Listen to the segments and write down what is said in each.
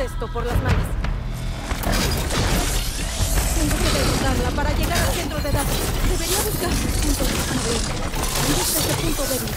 esto por las manos. Tengo que derrotarla para llegar al centro de datos. Debería buscar sus puntos débiles. ¿Dónde está ese punto débil?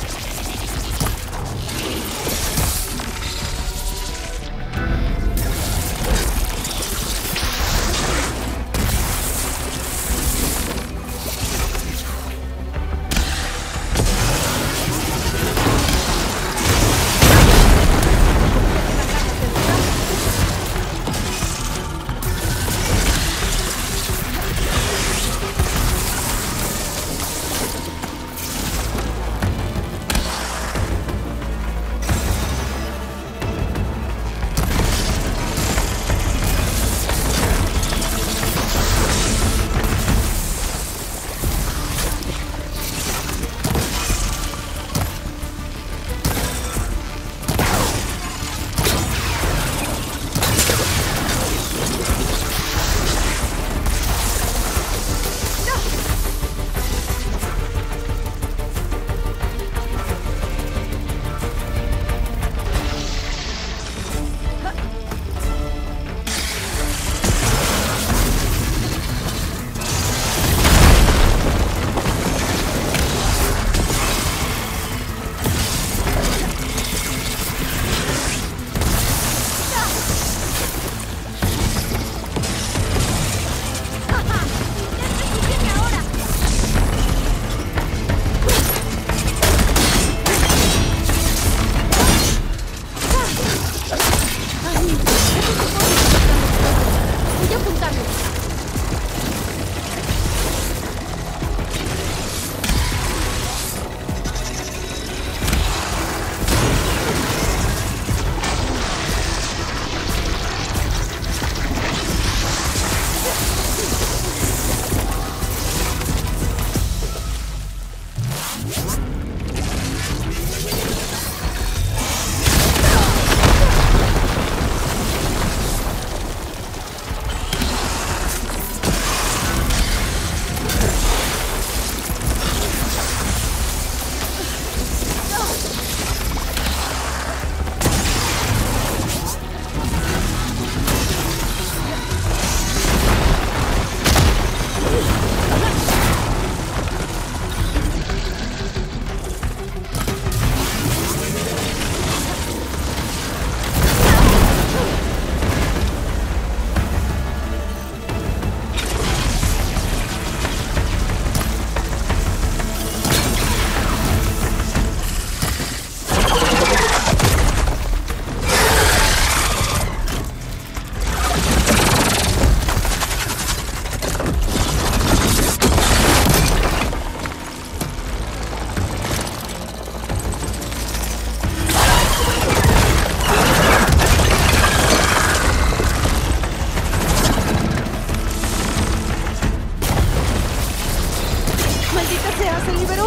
¿Se liberó?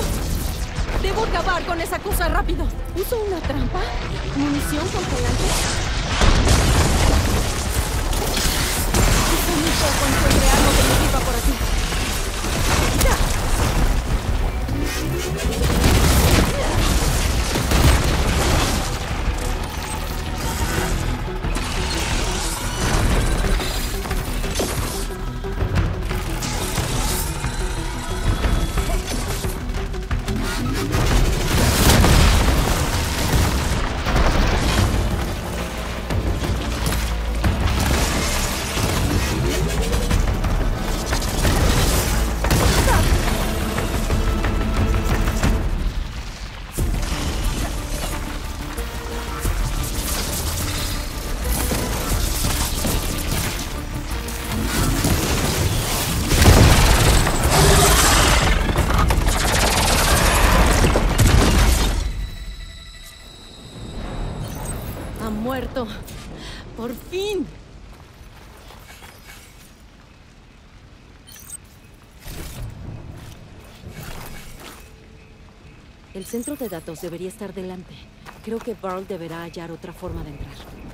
Debo acabar con esa cosa rápido. ¿Uso una trampa? ¿Munición congelante? Quizá muy poco encuentre algo que me sirva por aquí. ¡Ya! Ha muerto. ¡Por fin! El centro de datos debería estar delante. Creo que Varl deberá hallar otra forma de entrar.